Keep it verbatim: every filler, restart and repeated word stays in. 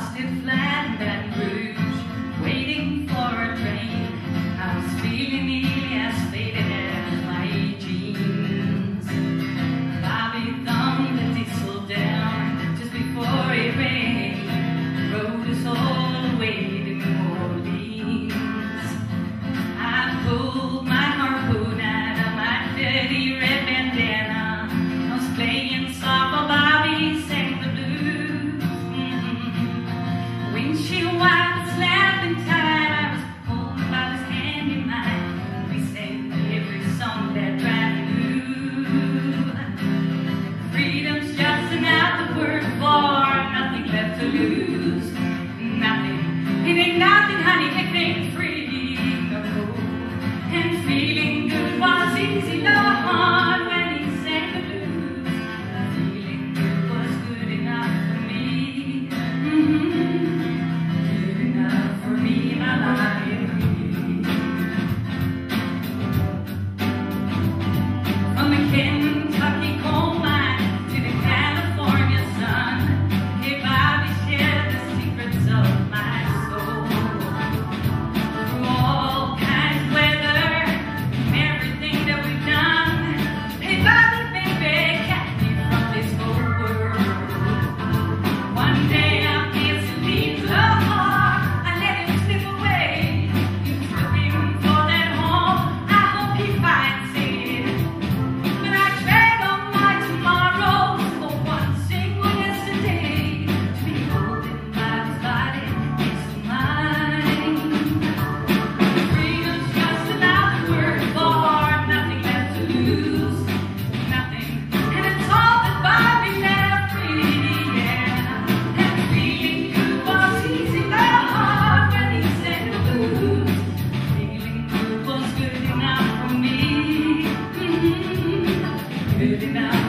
lost it flat in Baton Rouge, waiting for a train. I was feeling nearly as faded as my jeans. Bobby thumbed the diesel down just before it rained, rode us all the way to New Orleans. I pulled my harpoon out of my dirty red bandana. I was playing soft while Bobby sang the blues. Mm-hmm. Windshield wipers slapping tight, I was holding Bobby's hand in mine. We sang every song that drive knew. Freedom's just another word for nothing left to lose. Nothing, it ain't nothing, honey, it ain't free, no. And feeling good was easy, no hard when he sang the blues. Feeling good was good enough for me. Mm-hmm. Good enough for me, my life. From the Kentucky coal mine to the California sun, hey, Bobby shared the secrets of my soul. Through all kinds of weather and everything that we've done, hey, Bobby, baby, kept me from this whole world. One day I feel so deep love, I let him slip away. He was looking for that home, I hope he finds it. When I drag on my tomorrows for one single yesterday, to be holding Bobby's body next to mine. Freedom's just another word for nothing left to lose. Nothing, and it's all that Bobby left free, yeah. And feeling good was easy, no hard when he sang the blues. Feeling good was good enough for me. Mm-hmm. Good enough.